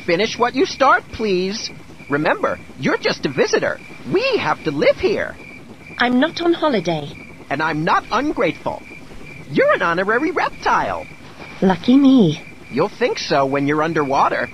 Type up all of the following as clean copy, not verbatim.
Finish what you start, please. Remember, you're just a visitor. We have to live here. I'm not on holiday. And I'm not ungrateful. You're an honorary reptile. Lucky me. You'll think so when you're underwater.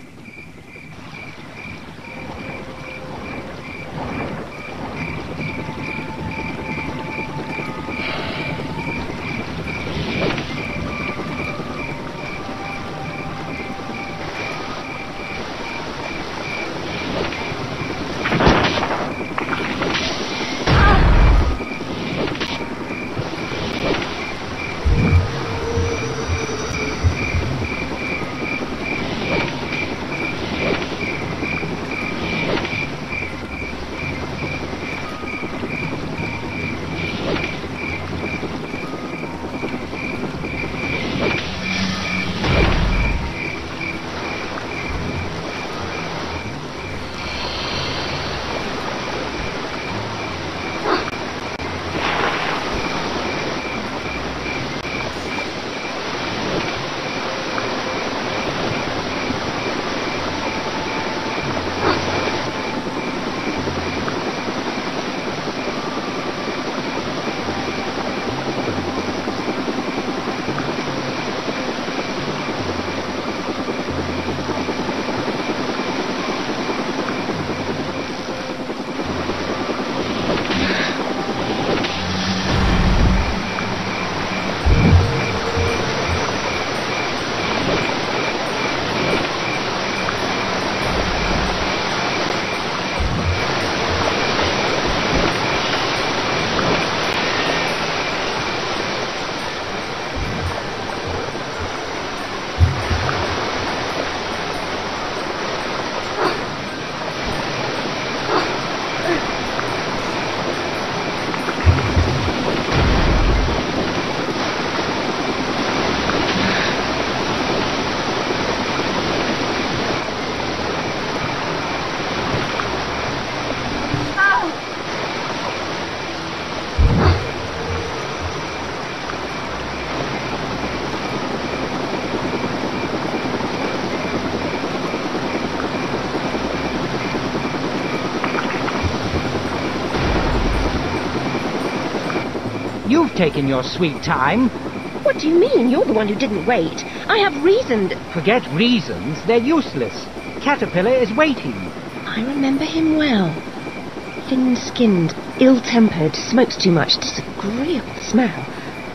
You've taken your sweet time. What do you mean? You're the one who didn't wait. I have reasoned. Forget reasons, they're useless. Caterpillar is waiting. I remember him well. Thin-skinned, ill-tempered, smokes too much, disagreeable smell.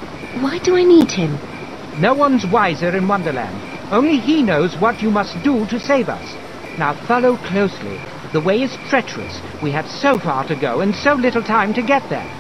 Why do I need him? No one's wiser in Wonderland. Only he knows what you must do to save us. Now follow closely. The way is treacherous. We have so far to go and so little time to get there.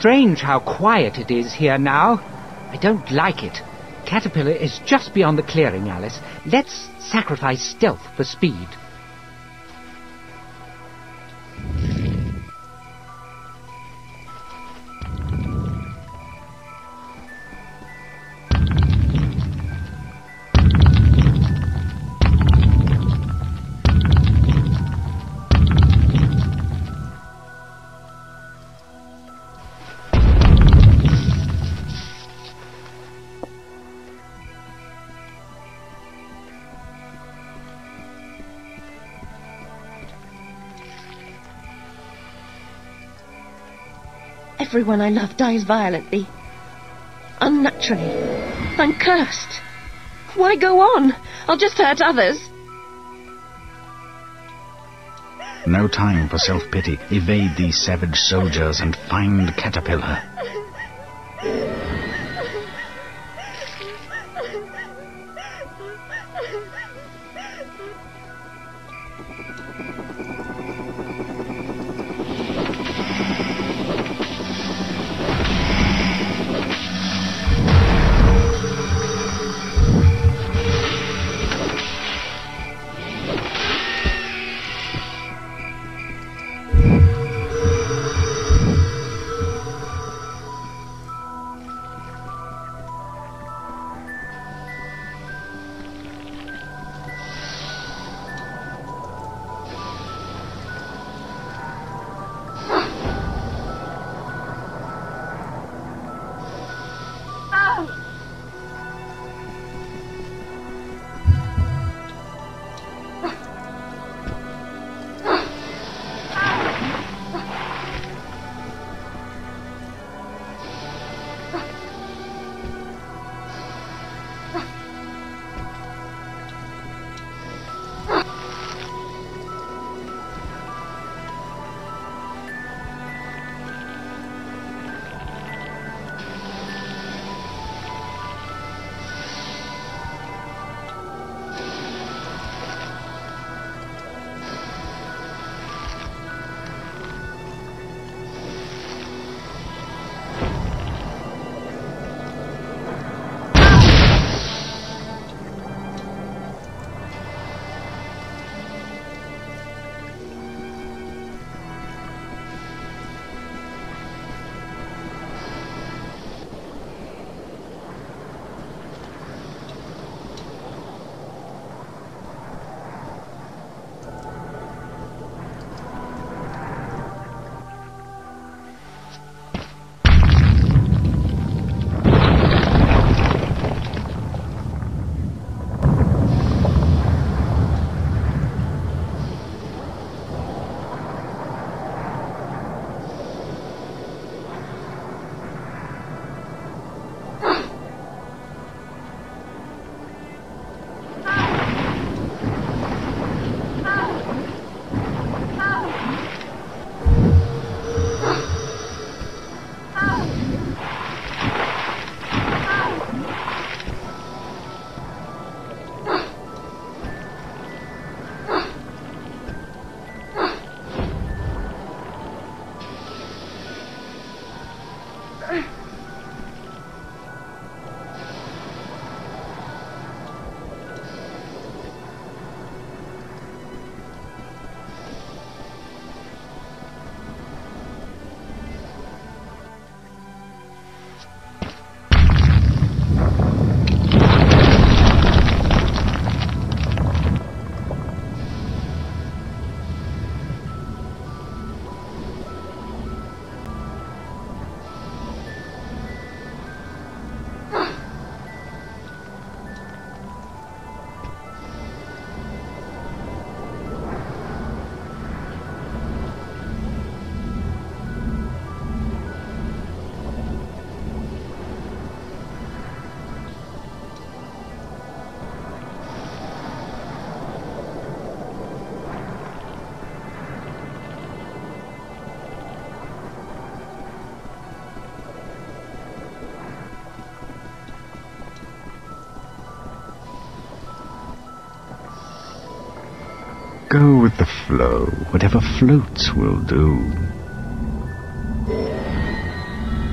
strange how quiet it is here now. I don't like it. Caterpillar is just beyond the clearing, Alice. Let's sacrifice stealth for speed. Everyone I love dies violently. Unnaturally. I'm cursed. Why go on? I'll just hurt others. No time for self-pity. Evade these savage soldiers and find Caterpillar. Go with the flow. Whatever floats will do.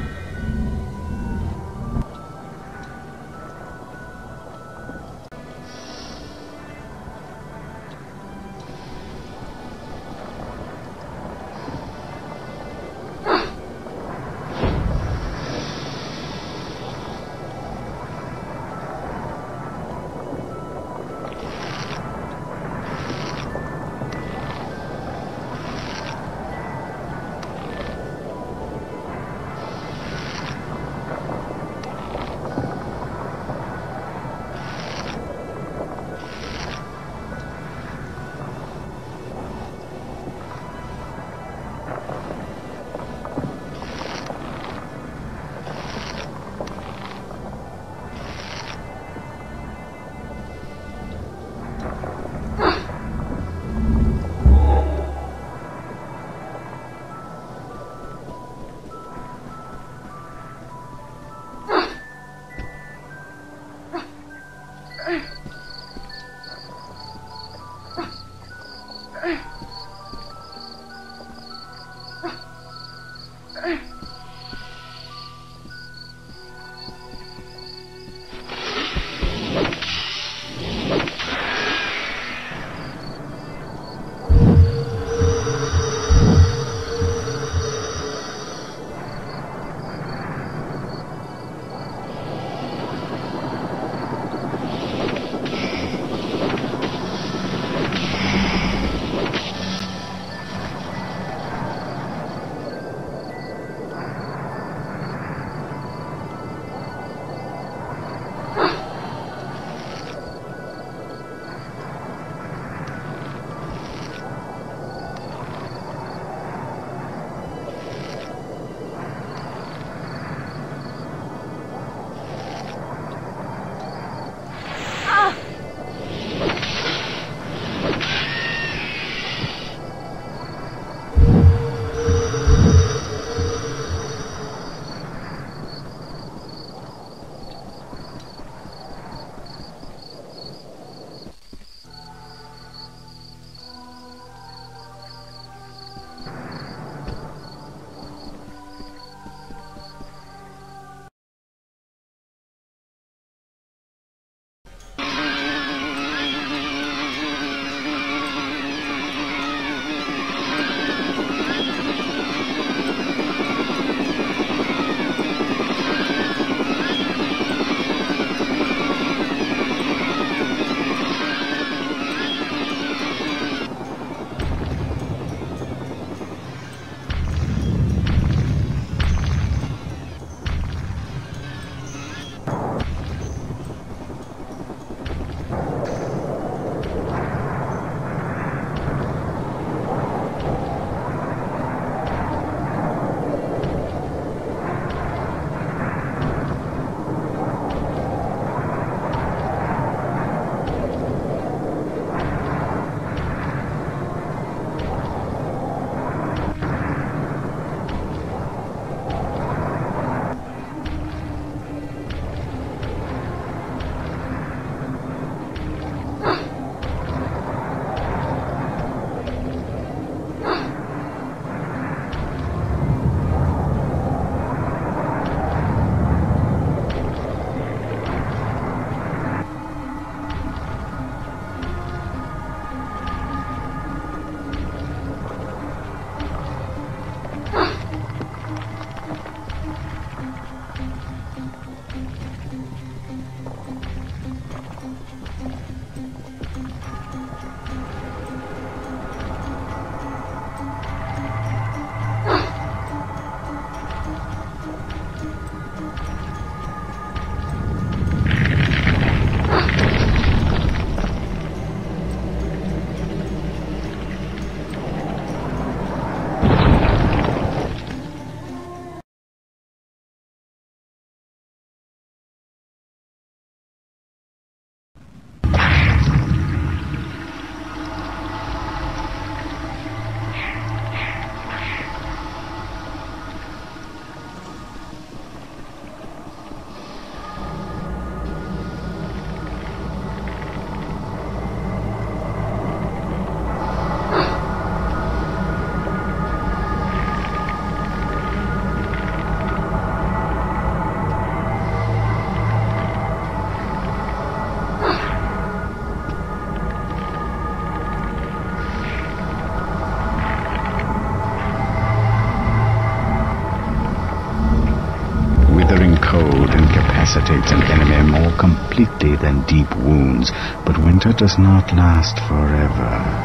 penetrates an enemy more completely than deep wounds, but winter does not last forever.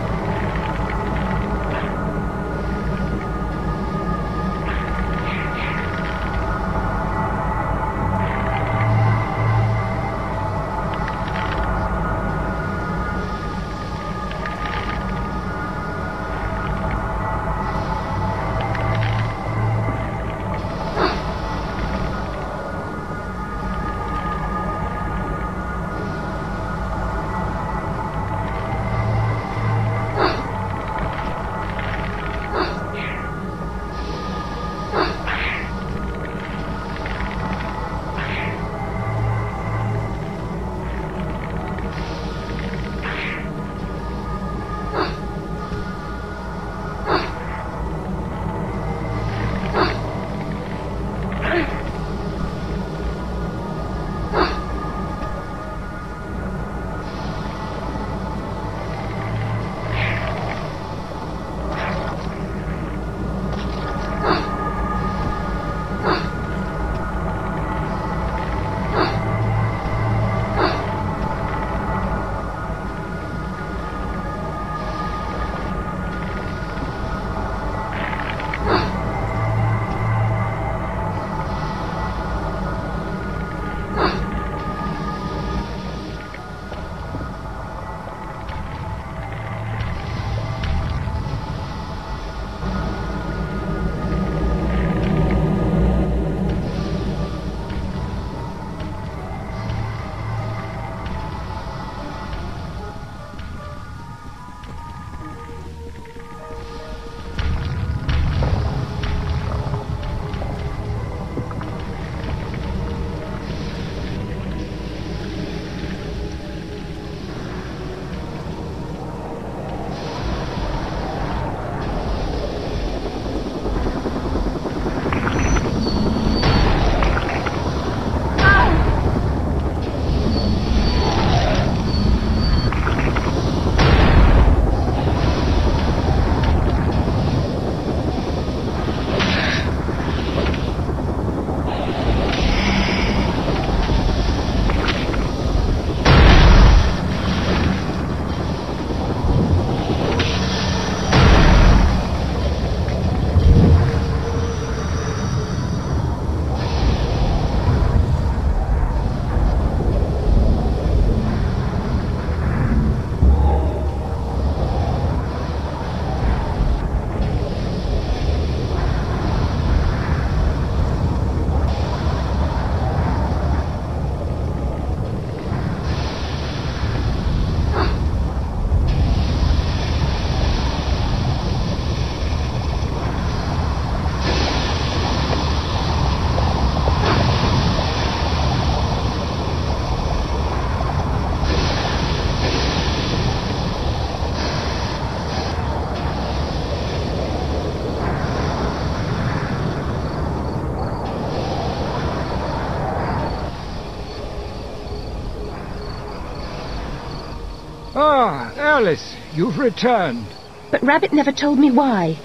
Ah, Alice, you've returned. But Rabbit never told me why.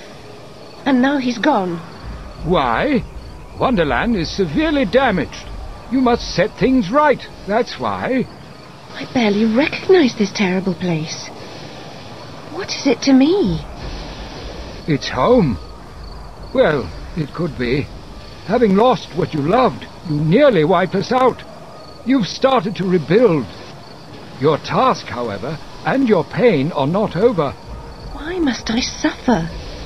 And now he's gone. Why? Wonderland is severely damaged. You must set things right, that's why. I barely recognize this terrible place. What is it to me? It's home. Well, it could be. Having lost what you loved, you nearly wiped us out. You've started to rebuild. Your task, however, and your pain are not over. Why must I suffer?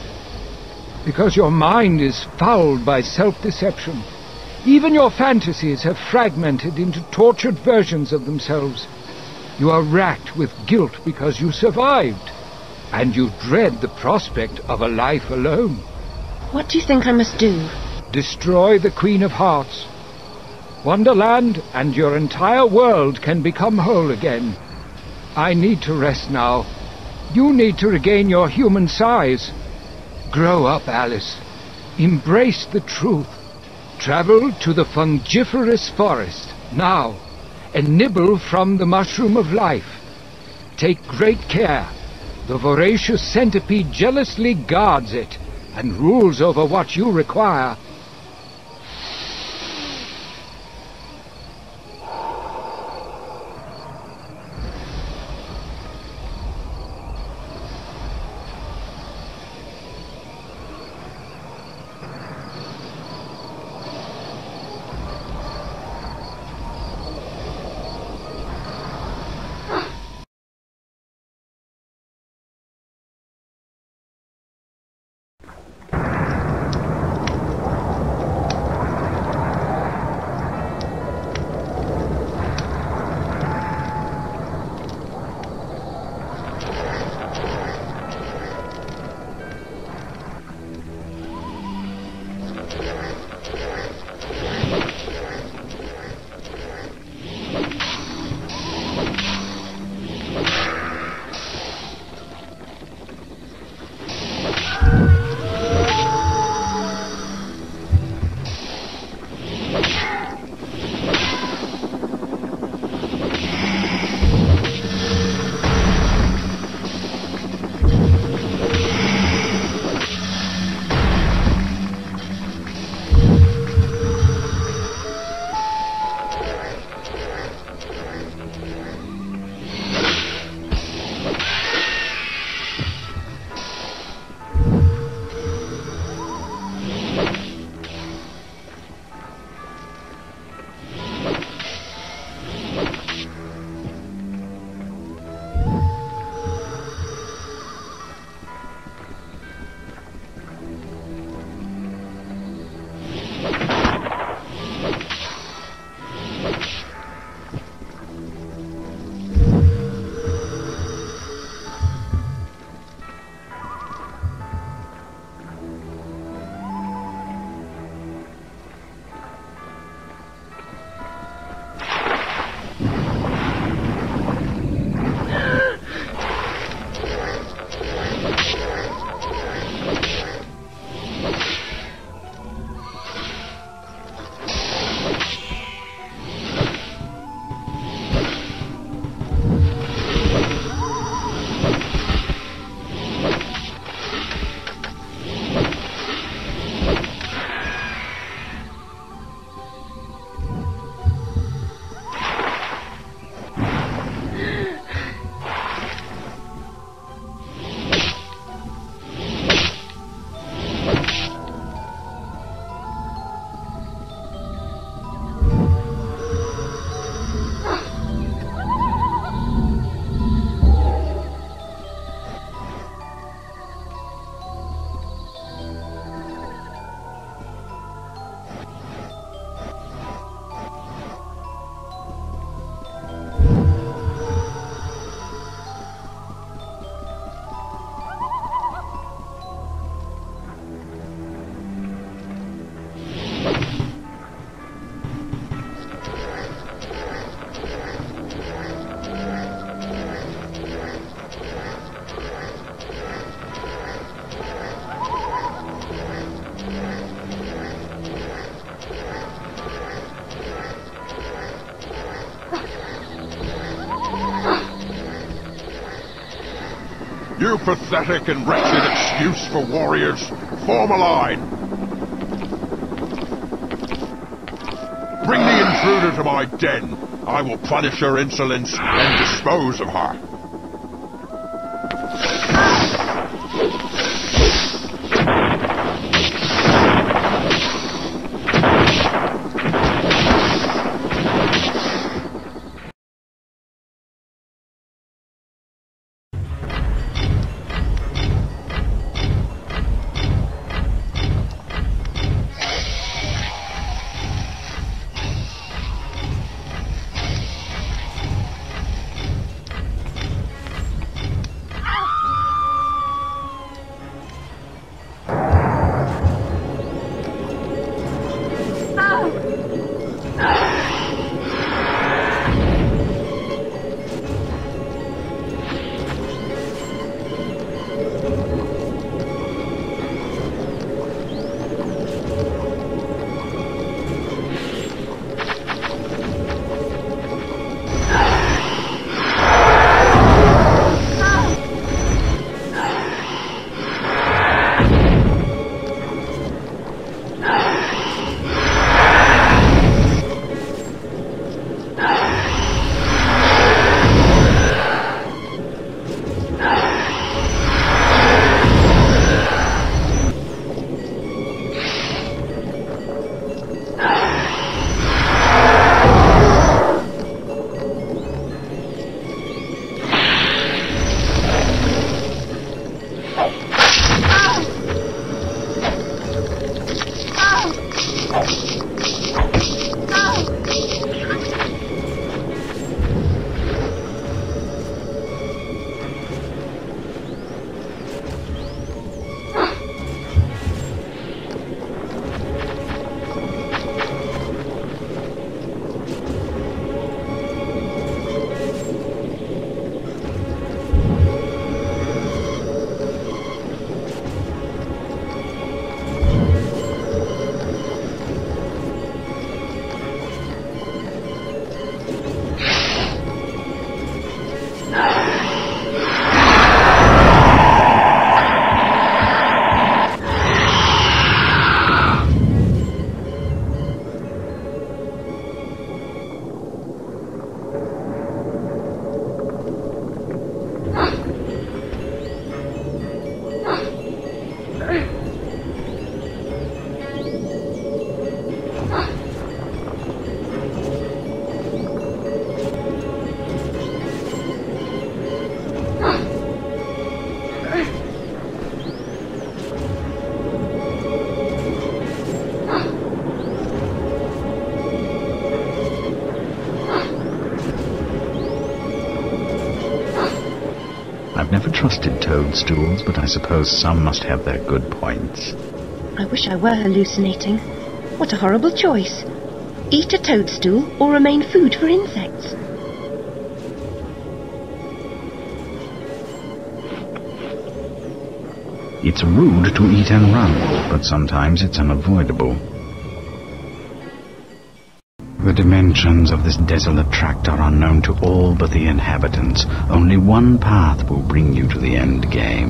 Because your mind is fouled by self-deception. Even your fantasies have fragmented into tortured versions of themselves. You are racked with guilt because you survived, and you dread the prospect of a life alone. What do you think I must do? Destroy the Queen of Hearts. Wonderland and your entire world can become whole again. I need to rest now. You need to regain your human size. Grow up, Alice. Embrace the truth. Travel to the fungiferous forest, now, and nibble from the mushroom of life. Take great care. The voracious centipede jealously guards it, and rules over what you require. You pathetic and wretched excuse for warriors! Form a line! Bring the intruder to my den! I will punish her insolence and dispose of her! I've never trusted toadstools, but I suppose some must have their good points. I wish I were hallucinating. What a horrible choice. Eat a toadstool or remain food for insects. It's rude to eat and run, but sometimes it's unavoidable. The dimensions of this desolate tract are unknown to all but the inhabitants. Only one path will bring you to the end game.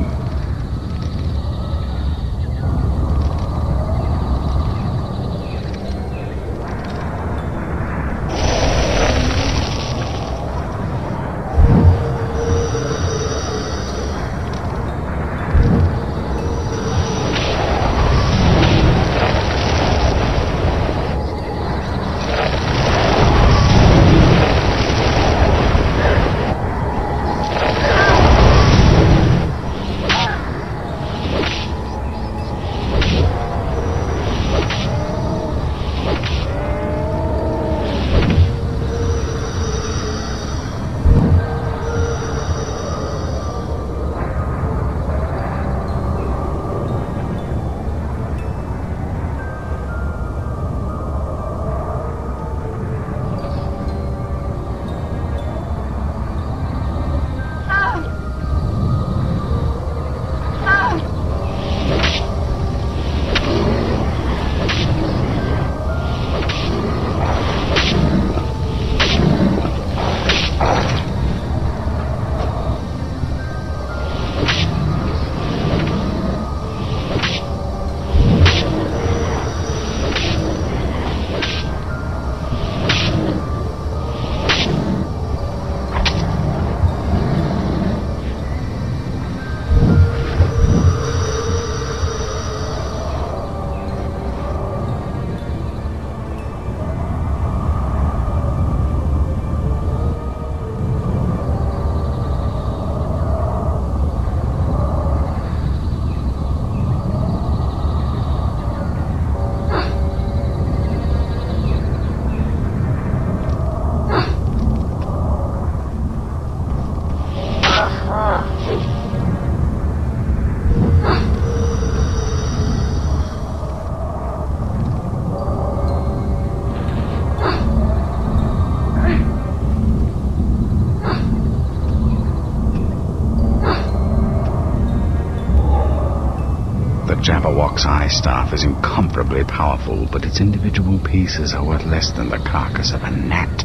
Jabberwock's eye staff is incomparably powerful, but its individual pieces are worth less than the carcass of a gnat.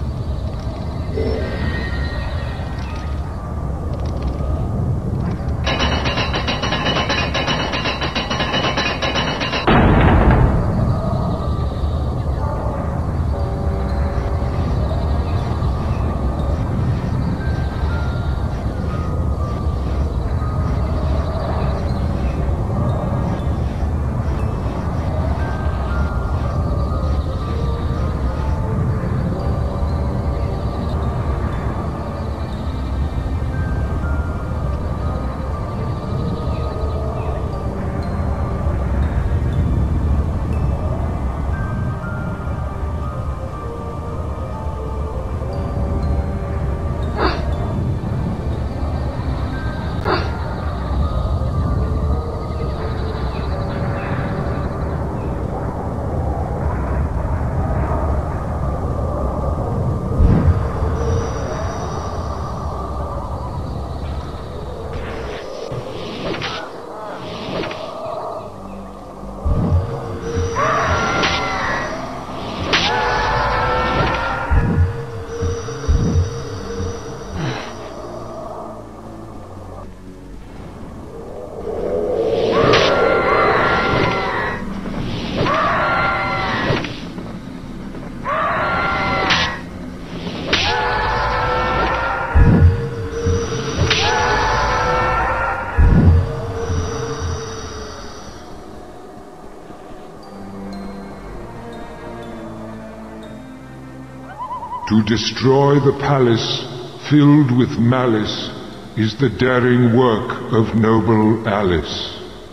To destroy the palace filled with malice is the daring work of noble Alice.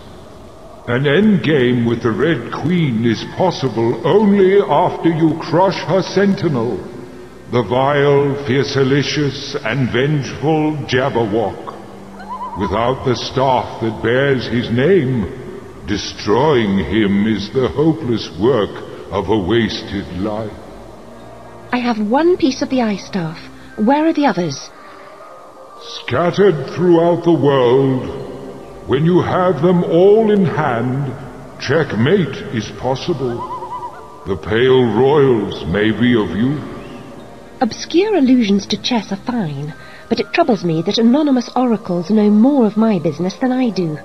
An endgame with the Red Queen is possible only after you crush her sentinel, the vile, fiercelicious, and vengeful Jabberwock. Without the staff that bears his name, destroying him is the hopeless work of a wasted life. I have one piece of the ice staff. Where are the others? Scattered throughout the world. When you have them all in hand, checkmate is possible. The pale royals may be of use. Obscure allusions to chess are fine, but it troubles me that anonymous oracles know more of my business than I do.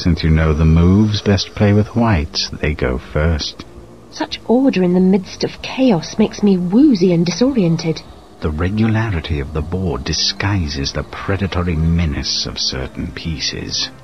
Since you know the moves, best play with whites. They go first. Such order in the midst of chaos makes me woozy and disoriented. The regularity of the board disguises the predatory menace of certain pieces.